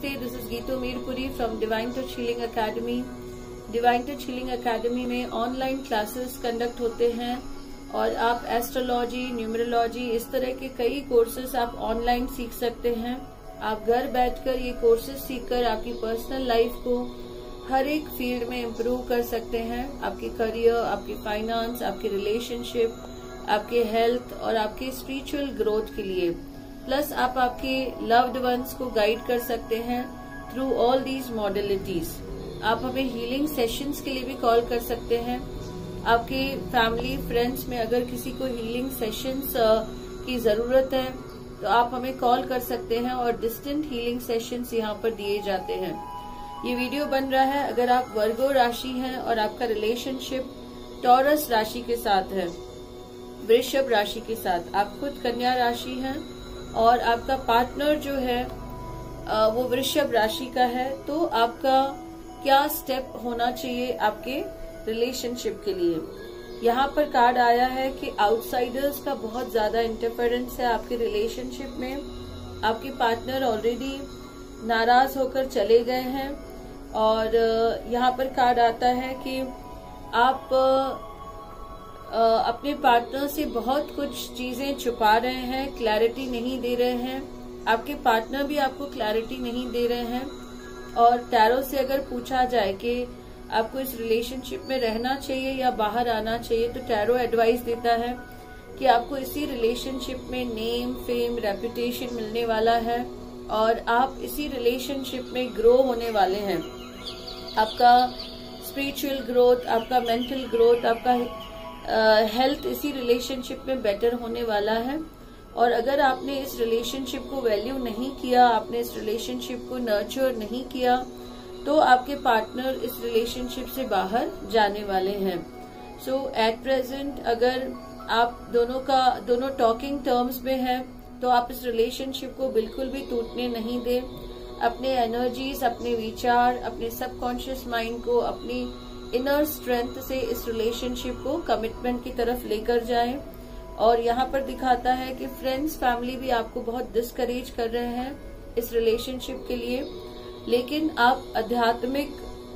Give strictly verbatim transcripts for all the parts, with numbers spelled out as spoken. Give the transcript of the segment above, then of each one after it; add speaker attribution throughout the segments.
Speaker 1: Namaste, this is Gitu Mirpuri from Divine Touch Healing Academy. Divine Touch Healing Academy में online classes conduct होते हैं और आप astrology, numerology इस तरह के कई कोर्सेज आप ऑनलाइन सीख सकते हैं। आप घर बैठकर ये कोर्सेज सीखकर आपकी पर्सनल लाइफ को हर एक फील्ड में इम्प्रूव कर सकते हैं। आपके करियर, आपके फाइनेंस, आपके रिलेशनशिप, आपके हेल्थ और आपके स्पिरिचुअल ग्रोथ के लिए। प्लस आप आपके लव्ड वंस को गाइड कर सकते हैं थ्रू ऑल दीज मॉडलिटीज। आप हमें हीलिंग सेशंस के लिए भी कॉल कर सकते हैं। आपके फैमिली फ्रेंड्स में अगर किसी को हीलिंग सेशंस की जरूरत है तो आप हमें कॉल कर सकते हैं और डिस्टेंट हीलिंग सेशंस यहाँ पर दिए जाते हैं। ये वीडियो बन रहा है अगर आप वर्गो राशि हैं और आपका रिलेशनशिप टॉरस राशि के साथ है, वृषभ राशि के साथ, आप खुद कन्या राशि हैं और आपका पार्टनर जो है वो वृषभ राशि का है, तो आपका क्या स्टेप होना चाहिए आपके रिलेशनशिप के लिए। यहाँ पर कार्ड आया है कि आउटसाइडर्स का बहुत ज्यादा इंटरफेरेंस है आपके रिलेशनशिप में। आपके पार्टनर ऑलरेडी नाराज होकर चले गए हैं और यहाँ पर कार्ड आता है कि आप अपने पार्टनर से बहुत कुछ चीजें छुपा रहे हैं, क्लैरिटी नहीं दे रहे हैं। आपके पार्टनर भी आपको क्लैरिटी नहीं दे रहे हैं। और टैरो से अगर पूछा जाए कि आपको इस रिलेशनशिप में रहना चाहिए या बाहर आना चाहिए, तो टैरो एडवाइस देता है कि आपको इसी रिलेशनशिप में नेम, फेम, रेपुटेशन मिलने वाला है और आप इसी रिलेशनशिप में ग्रो होने वाले हैं। आपका स्पिरिचुअल ग्रोथ, आपका मेंटल ग्रोथ, आपका हेल्थ uh, इसी रिलेशनशिप में बेटर होने वाला है। और अगर आपने इस रिलेशनशिप को वैल्यू नहीं किया, आपने इस रिलेशनशिप को नर्चर नहीं किया, तो आपके पार्टनर इस रिलेशनशिप से बाहर जाने वाले हैं। सो एट प्रेजेंट अगर आप दोनों का दोनों टॉकिंग टर्म्स में हैं तो आप इस रिलेशनशिप को बिल्कुल भी टूटने नहीं दें। अपने एनर्जीज, अपने विचार, अपने सबकॉन्शियस माइंड को, अपनी इनर स्ट्रेंथ से इस रिलेशनशिप को कमिटमेंट की तरफ लेकर जाएं। और यहाँ पर दिखाता है कि फ्रेंड्स, फैमिली भी आपको बहुत डिस्करेज कर रहे हैं इस रिलेशनशिप के लिए, लेकिन आप आध्यात्मिक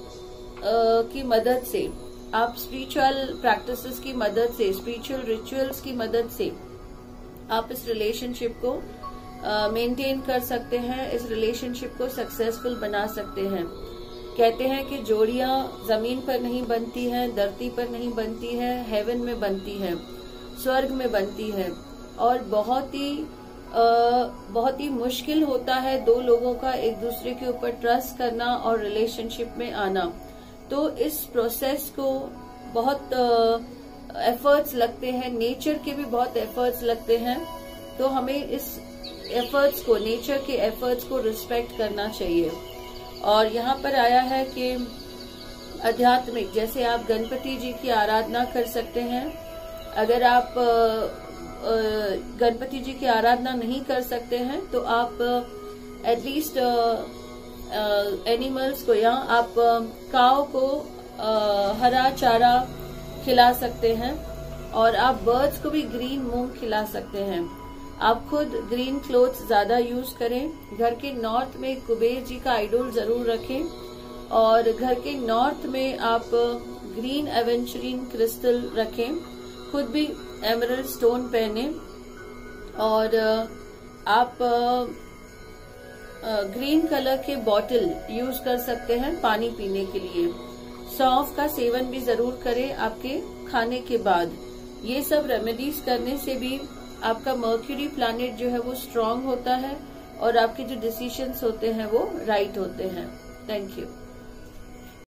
Speaker 1: की मदद से, आप स्पिरिचुअल प्रैक्टिसेस की मदद से, स्पिरिचुअल रिचुअल्स की मदद से आप इस रिलेशनशिप को मेंटेन कर सकते हैं, इस रिलेशनशिप को सक्सेसफुल बना सकते हैं। कहते हैं कि जोड़ियां जमीन पर नहीं बनती हैं, धरती पर नहीं बनती है, हेवन में बनती है, स्वर्ग में बनती है। और बहुत ही आ, बहुत ही मुश्किल होता है दो लोगों का एक दूसरे के ऊपर ट्रस्ट करना और रिलेशनशिप में आना। तो इस प्रोसेस को बहुत एफर्ट्स लगते हैं, नेचर के भी बहुत एफर्ट्स लगते हैं। तो हमें इस एफर्ट्स को, नेचर के एफर्ट्स को रिस्पेक्ट करना चाहिए। और यहाँ पर आया है कि आध्यात्मिक, जैसे आप गणपति जी की आराधना कर सकते हैं। अगर आप गणपति जी की आराधना नहीं कर सकते हैं तो आप एटलीस्ट एनिमल्स को, या आप काऊ को आ, हरा चारा खिला सकते हैं और आप बर्ड्स को भी ग्रीन मूंग खिला सकते हैं। आप खुद ग्रीन क्लोथ्स ज्यादा यूज करें। घर के नॉर्थ में कुबेर जी का आइडोल जरूर रखें और घर के नॉर्थ में आप ग्रीन एवेंचुरिन क्रिस्टल रखें। खुद भी एमरल्ड स्टोन पहने और आप ग्रीन कलर के बॉटल यूज कर सकते हैं पानी पीने के लिए। सौंफ का सेवन भी जरूर करें आपके खाने के बाद। ये सब रेमेडीज करने से भी आपका मर्क्यूरी प्लैनेट जो है वो स्ट्रांग होता है और आपके जो डिसीजंस होते हैं वो राइट होते हैं। Thank you.